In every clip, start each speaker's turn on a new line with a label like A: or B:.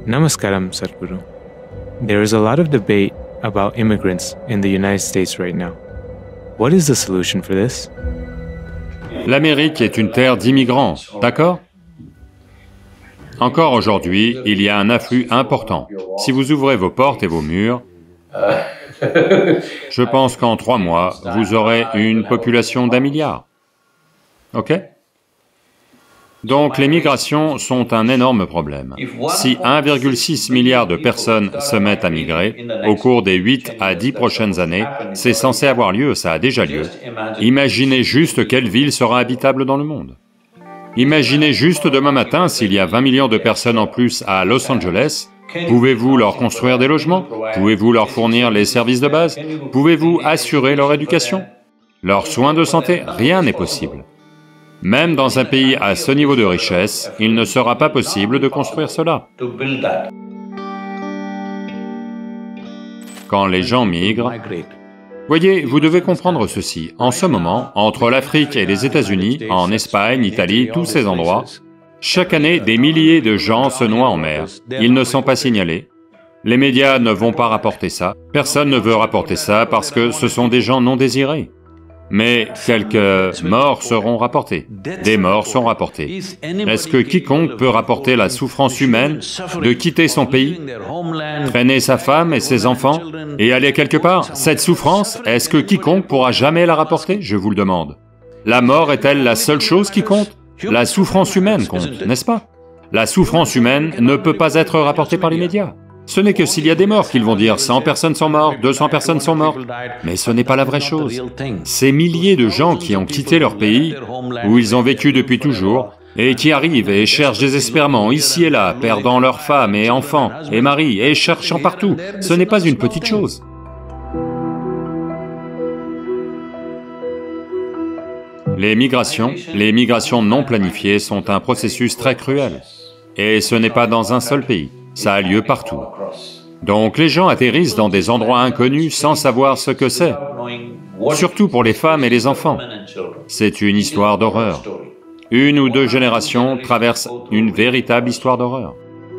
A: Namaskaram, Sadhguru. There is a lot of debate about immigrants in the United States right now. What is the solution for this?
B: L'Amérique est une terre d'immigrants, d'accord? Encore aujourd'hui, il y a un afflux important. Si vous ouvrez vos portes et vos murs, je pense qu'en 3 mois, vous aurez une population d'1 milliard. Ok? Donc les migrations sont un énorme problème. Si 1,6 milliard de personnes se mettent à migrer au cours des 8 à 10 prochaines années, c'est censé avoir lieu, ça a déjà lieu. Imaginez juste quelle ville sera habitable dans le monde. Imaginez juste demain matin s'il y a 20 millions de personnes en plus à Los Angeles, pouvez-vous leur construire des logements? Pouvez-vous leur fournir les services de base? Pouvez-vous assurer leur éducation? Leurs soins de santé? Rien n'est possible. Même dans un pays à ce niveau de richesse, il ne sera pas possible de construire cela. Quand les gens migrent, voyez, vous devez comprendre ceci, en ce moment, entre l'Afrique et les États-Unis, en Espagne, Italie, tous ces endroits, chaque année, des milliers de gens se noient en mer. Ils ne sont pas signalés. Les médias ne vont pas rapporter ça. Personne ne veut rapporter ça parce que ce sont des gens non désirés. Mais quelques morts seront rapportés. Des morts sont rapportés. Est-ce que quiconque peut rapporter la souffrance humaine de quitter son pays, traîner sa femme et ses enfants et aller quelque part? Cette souffrance, est-ce que quiconque pourra jamais la rapporter? Je vous le demande. La mort est-elle la seule chose qui compte? La souffrance humaine compte, n'est-ce pas? La souffrance humaine ne peut pas être rapportée par les médias. Ce n'est que s'il y a des morts qu'ils vont dire 100 personnes sont mortes, 200 personnes sont mortes, mais ce n'est pas la vraie chose. Ces milliers de gens qui ont quitté leur pays, où ils ont vécu depuis toujours, et qui arrivent et cherchent désespérément ici et là, perdant leurs femmes et enfants et maris, et cherchant partout, ce n'est pas une petite chose. Les migrations non planifiées sont un processus très cruel, et ce n'est pas dans un seul pays. Ça a lieu partout. Donc les gens atterrissent dans des endroits inconnus sans savoir ce que c'est, surtout pour les femmes et les enfants. C'est une histoire d'horreur. 1 ou 2 générations traversent une véritable histoire d'horreur.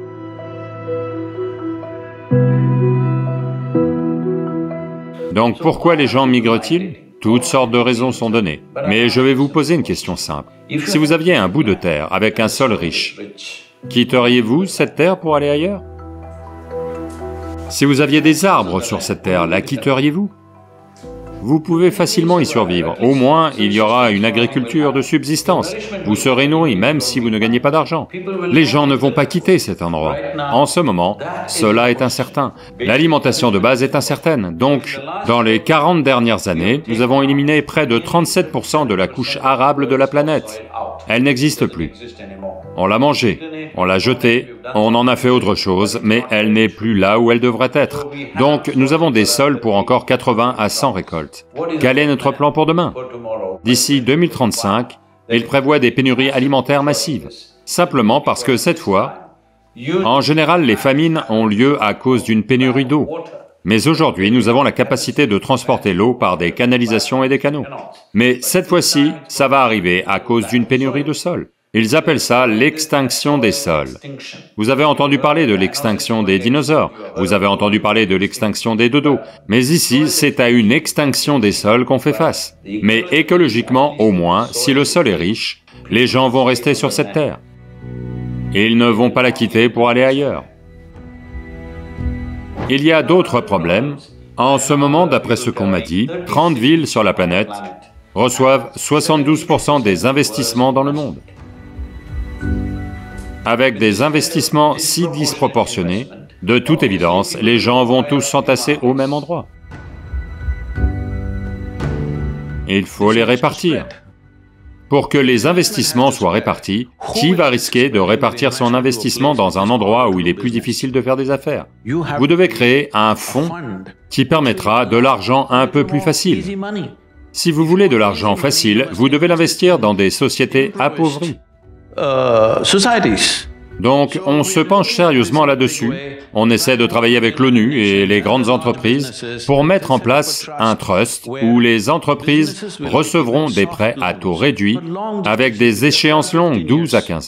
B: Donc pourquoi les gens migrent-ils? Toutes sortes de raisons sont données. Mais je vais vous poser une question simple. Si vous aviez un bout de terre avec un sol riche, quitteriez-vous cette terre pour aller ailleurs? Si vous aviez des arbres sur cette terre, la quitteriez-vous? Vous pouvez facilement y survivre, au moins il y aura une agriculture de subsistance, vous serez nourri même si vous ne gagnez pas d'argent. Les gens ne vont pas quitter cet endroit. En ce moment, cela est incertain, l'alimentation de base est incertaine, donc dans les 40 dernières années, nous avons éliminé près de 37% de la couche arable de la planète. Elle n'existe plus. On l'a mangée, on l'a jetée, on en a fait autre chose, mais elle n'est plus là où elle devrait être. Donc nous avons des sols pour encore 80 à 100 récoltes. Quel est notre plan pour demain? D'ici 2035, il prévoit des pénuries alimentaires massives, simplement parce que cette fois, en général les famines ont lieu à cause d'une pénurie d'eau. Mais aujourd'hui, nous avons la capacité de transporter l'eau par des canalisations et des canaux. Mais cette fois-ci, ça va arriver à cause d'une pénurie de sol. Ils appellent ça l'extinction des sols. Vous avez entendu parler de l'extinction des dinosaures, vous avez entendu parler de l'extinction des dodos, mais ici, c'est à une extinction des sols qu'on fait face. Mais écologiquement, au moins, si le sol est riche, les gens vont rester sur cette terre. Ils ne vont pas la quitter pour aller ailleurs. Il y a d'autres problèmes. En ce moment, d'après ce qu'on m'a dit, 30 villes sur la planète reçoivent 72% des investissements dans le monde. Avec des investissements si disproportionnés, de toute évidence, les gens vont tous s'entasser au même endroit. Il faut les répartir. Pour que les investissements soient répartis, qui va risquer de répartir son investissement dans un endroit où il est plus difficile de faire des affaires? Vous devez créer un fonds qui permettra de l'argent un peu plus facile. Si vous voulez de l'argent facile, vous devez l'investir dans des sociétés appauvries. Donc, on se penche sérieusement là-dessus, on essaie de travailler avec l'ONU et les grandes entreprises pour mettre en place un trust où les entreprises recevront des prêts à taux réduits avec des échéances longues, 12 à 15 ans.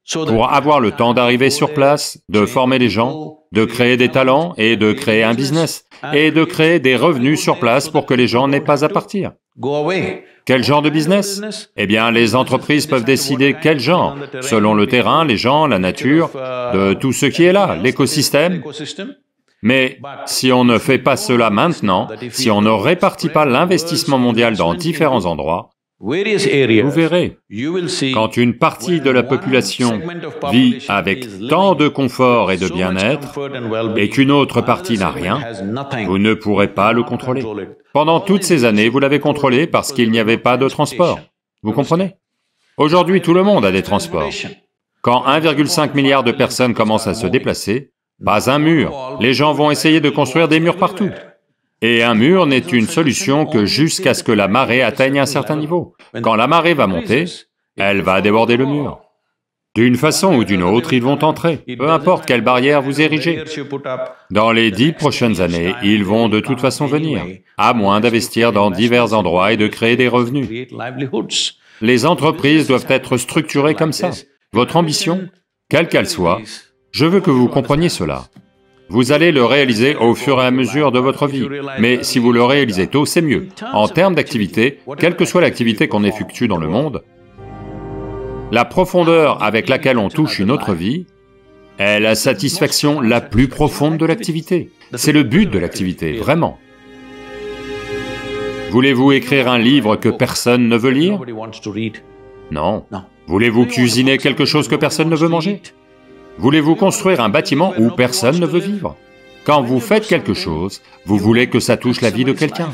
B: pour avoir le temps d'arriver sur place, de former les gens, de créer des talents et de créer un business, et de créer des revenus sur place pour que les gens n'aient pas à partir. Quel genre de business? Eh bien, les entreprises peuvent décider quel genre, selon le terrain, les gens, la nature, de tout ce qui est là, l'écosystème. Mais si on ne fait pas cela maintenant, si on ne répartit pas l'investissement mondial dans différents endroits, vous verrez, quand une partie de la population vit avec tant de confort et de bien-être, et qu'une autre partie n'a rien, vous ne pourrez pas le contrôler. Pendant toutes ces années, vous l'avez contrôlé parce qu'il n'y avait pas de transport. Vous comprenez? Aujourd'hui, tout le monde a des transports. Quand 1,5 milliard de personnes commencent à se déplacer, pas un mur, les gens vont essayer de construire des murs partout. Et un mur n'est une solution que jusqu'à ce que la marée atteigne un certain niveau. Quand la marée va monter, elle va déborder le mur. D'une façon ou d'une autre, ils vont entrer, peu importe quelle barrière vous érigez. Dans les 10 prochaines années, ils vont de toute façon venir, à moins d'investir dans divers endroits et de créer des revenus. Les entreprises doivent être structurées comme ça. Votre ambition, quelle qu'elle soit, je veux que vous compreniez cela. Vous allez le réaliser au fur et à mesure de votre vie, mais si vous le réalisez tôt, c'est mieux. En termes d'activité, quelle que soit l'activité qu'on effectue dans le monde, la profondeur avec laquelle on touche une autre vie est la satisfaction la plus profonde de l'activité. C'est le but de l'activité, vraiment. Voulez-vous écrire un livre que personne ne veut lire? Non. Voulez-vous cuisiner quelque chose que personne ne veut manger? Voulez-vous construire un bâtiment où personne ne veut vivre? Quand vous faites quelque chose, vous voulez que ça touche la vie de quelqu'un.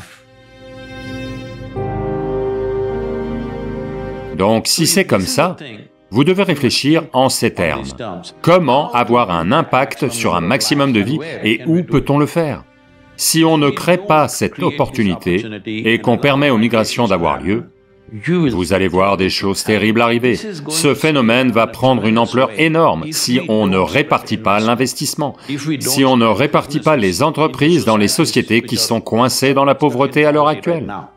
B: Donc si c'est comme ça, vous devez réfléchir en ces termes. Comment avoir un impact sur un maximum de vies et où peut-on le faire? Si on ne crée pas cette opportunité et qu'on permet aux migrations d'avoir lieu, vous allez voir des choses terribles arriver. Ce phénomène va prendre une ampleur énorme si on ne répartit pas l'investissement, si on ne répartit pas les entreprises dans les sociétés qui sont coincées dans la pauvreté à l'heure actuelle.